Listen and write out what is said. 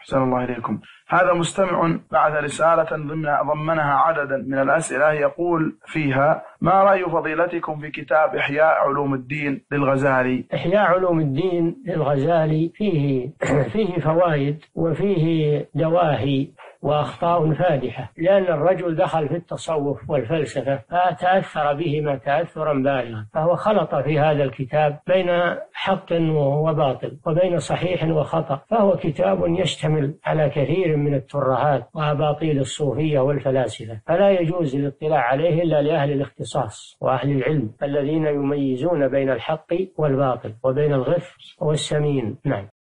أحسن الله إليكم. هذا مستمع بعث رسالة ضمنها عددا من الأسئلة، يقول فيها: ما رأي فضيلتكم في كتاب إحياء علوم الدين للغزالي؟ إحياء علوم الدين للغزالي فيه فوائد وفيه دواهي وأخطاء فادحة، لأن الرجل دخل في التصوف والفلسفة فتأثر بهما تأثرا بالغا، فهو خلط في هذا الكتاب بين حق وباطل وبين صحيح وخطأ، فهو كتاب يشتمل على كثير من الترهات وأباطيل الصوفية والفلاسفة، فلا يجوز الاطلاع عليه إلا لأهل الاختصاص وأهل العلم الذين يميزون بين الحق والباطل وبين الغث والسمين. نعم.